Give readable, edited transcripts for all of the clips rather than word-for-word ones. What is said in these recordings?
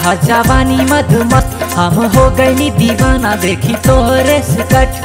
जवानी मधुमस्त हम हो गई दीवाना देखी तोहरे स्कट।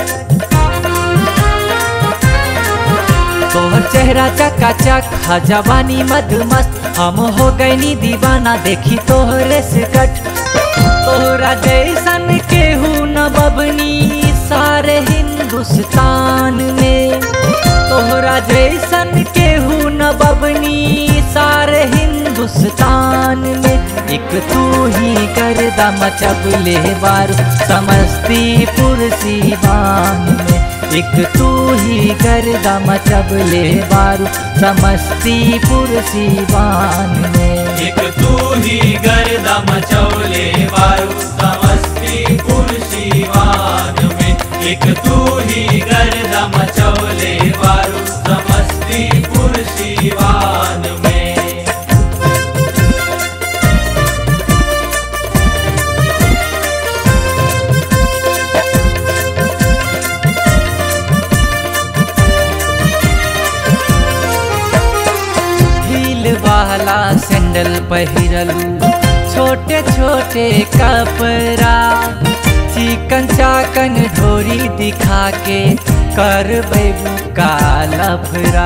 तोहर चेहरा चकाचक जवानी मधुमस्त हम हो गई दीवाना देखी तोहरे स्कट। तोहरा जैसन केहू न बबनी सारे हिंदुस्तान में। तोहरा जैसन केहू न बबनी सारे हिंदुस्तान में। एक तू ही गर्दा मचबले बारू समस्तीपुर सीवान में। एक तू ही गर्दा मचबले बारू समस्तीपुर सीवान में। एक तू ही गर्दा मचौले बारू समस्तीपुर सीवान में। एक तू ही गर्दा मचौले बारू समस्तीपुर सीवान में। वाला सैंडल पहिरलू छोटे छोटे कपड़ा। चिकन चाकन ढोरी दिखा के कर बैबू का लफड़ा।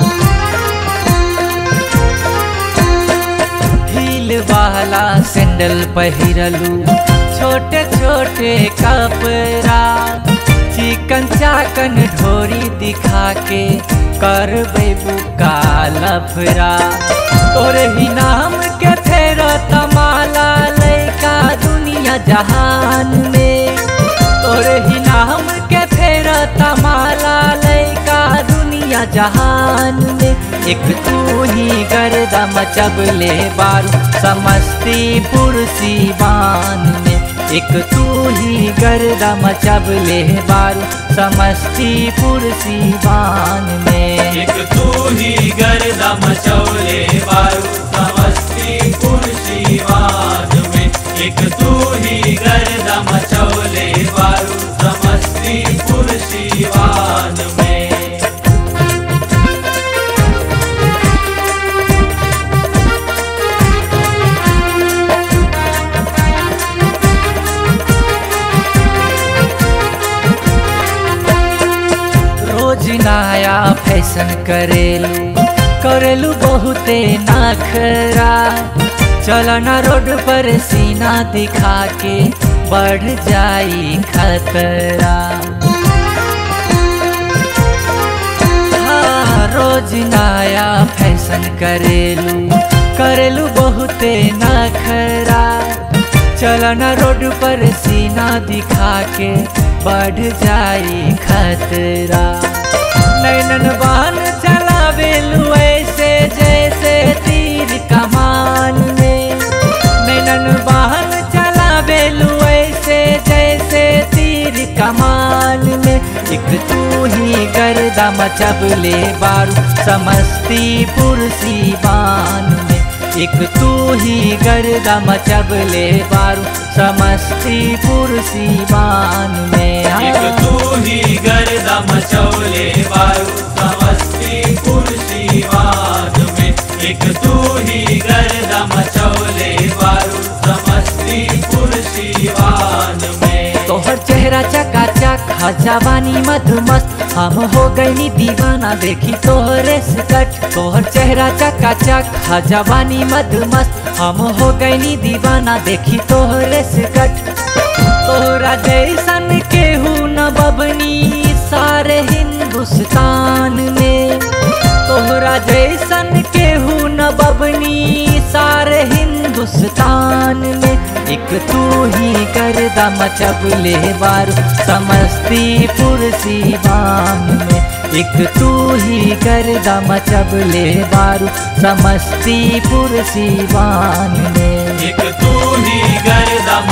हील वाला सैंडल पहिरलू छोटे छोटे कपड़ा। चिकन चाकन ढोरी दिखा के कर बैबू का लफड़ा। तोरे ही नाम के फेरो तमाला लैका दुनिया जहान में। तोरे ही नाम के फेरो तमाला लैका दुनिया जहान में। एक तू ही गर्दा मचबले बारू समस्तीपुर सीवान में। एक तू ही गर्दा मचबले बारू समस्तीपुर सीवान में। एक तू ही गर्दा मचौले बारू समस्तीपुर सीवान में। एक तू ही गर्दा मचौले बारू समस्तीपुर सीवान में। नया फैशन करेलू बहुते नखरा। चलना रोड पर सीना दिखा के बढ़ जाई खतरा। हाँ, रोज नया फैशन करेलू बहुते नखरा। चलना रोड पर सीना दिखा के बढ़ जाई खतरा। नैनन बान चलावेलू ऐसे जैसे तीर कमान में। नैनन बान चलावेलू ऐसे जैसे तीर कमान में। एक तू ही गर्दा मचबले बारू समस्तीपुर सीवान में। एक तू ही गर्दा मचबले बारू समस्तीपुर सीवान में। एक तू ही गर्दा मचौले बारू समस्तीपुर सीवान में। एक तू ही गर्दा मचौले बारू समस्तीपुर सीवान में। तोहर चेहरा चकाचक जवानी मधुमस्त हम हो गई दीवाना देखी तोहरे स्कट। तोहर चेहरा चकाचक जवानी मधुमस्त हम हो गई दीवाना देखी तोहरे स्कट। तोहरा जैसन केहू न बबनी सारे हिंदुस्तान में। तोहरा जैसन केहू न बबनी सारे हिंदुस्तान में। एक तू ही गर्दा मचबले बारू समस्तीपुर सीवान में। एक तू ही गर्दा मचबले बारू समस्तीपुर सीवान में। एक तू ही गर्दा